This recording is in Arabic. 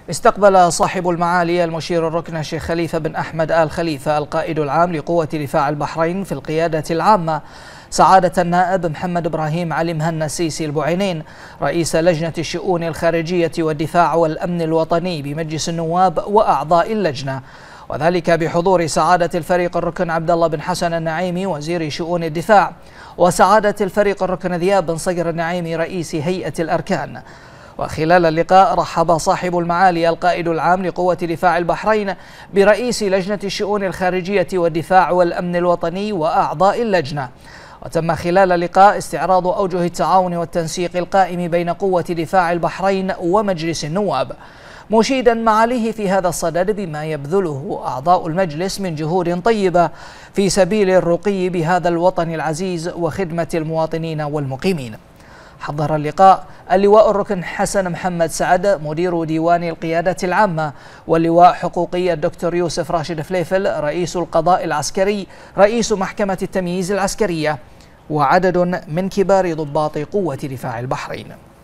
استقبل صاحب المعالي المشير الركن الشيخ خليفة بن أحمد آل خليفة القائد العام لقوة دفاع البحرين في القيادة العامة سعادة النائب محمد إبراهيم علي مهنا السيسي البعينين رئيس لجنة الشؤون الخارجية والدفاع والأمن الوطني بمجلس النواب وأعضاء اللجنة، وذلك بحضور سعادة الفريق الركن عبد الله بن حسن النعيمي وزير شؤون الدفاع، وسعادة الفريق الركن ذياب بن صقر النعيمي رئيس هيئة الأركان. وخلال اللقاء رحب صاحب المعالي القائد العام لقوة دفاع البحرين برئيس لجنة الشؤون الخارجية والدفاع والأمن الوطني وأعضاء اللجنة. وتم خلال اللقاء استعراض أوجه التعاون والتنسيق القائم بين قوة دفاع البحرين ومجلس النواب، مشيدا معاليه في هذا الصدد بما يبذله أعضاء المجلس من جهود طيبة في سبيل الرقي بهذا الوطن العزيز وخدمة المواطنين والمقيمين. حضر اللقاء اللواء الركن حسن محمد سعد مدير ديوان القيادة العامة، واللواء حقوقي الدكتور يوسف راشد فليفل رئيس القضاء العسكري رئيس محكمة التمييز العسكرية، وعدد من كبار ضباط قوة دفاع البحرين.